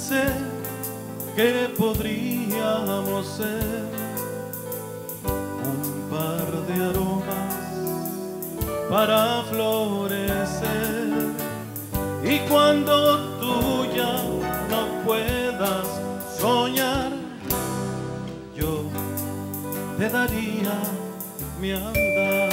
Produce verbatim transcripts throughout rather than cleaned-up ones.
pensé que podríamos ser un par de aromas para florecer, y cuando tú ya no puedas soñar, yo te daría mi andar.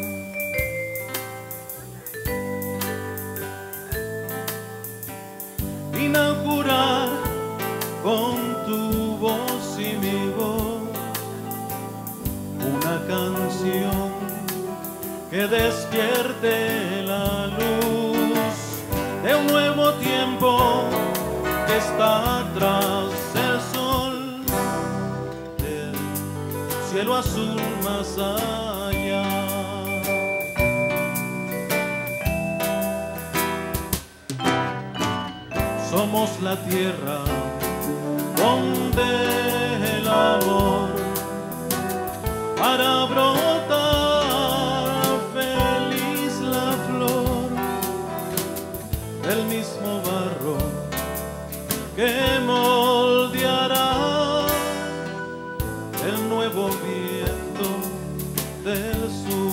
Inaugurar con tu voz y mi voz una canción que despierte la luz de un nuevo tiempo que está tras el sol, del cielo azul más allá. Somos la tierra donde el amor para brotar feliz la flor del mismo barro que moldeará el nuevo viento del sur.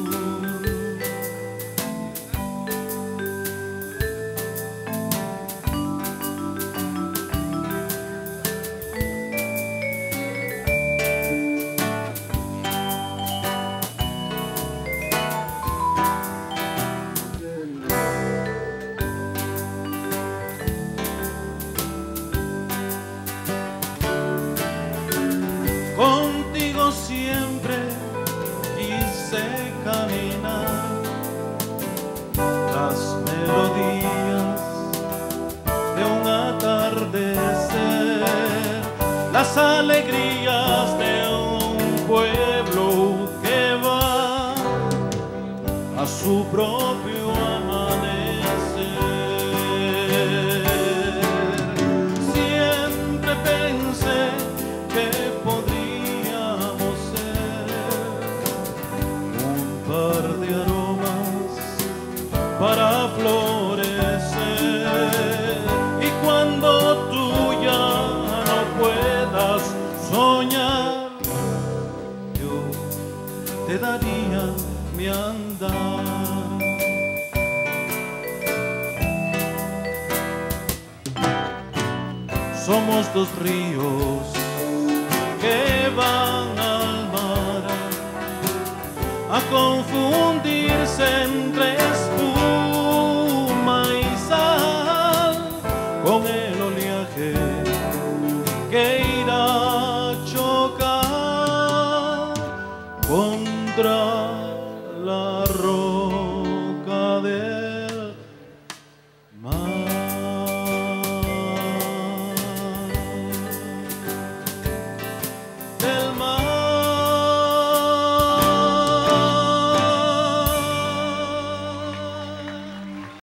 Contigo siempre quise caminar las melodías de un atardecer, las alegrías de un pueblo que va a su propio amanecer. Siempre pensé que podríamos de aromas para florecer, y cuando tú ya no puedas soñar, yo te daría mi andar. Somos dos ríos que van al mar a confundirse entre espuma y sal, con el oleaje que irá a chocar contra la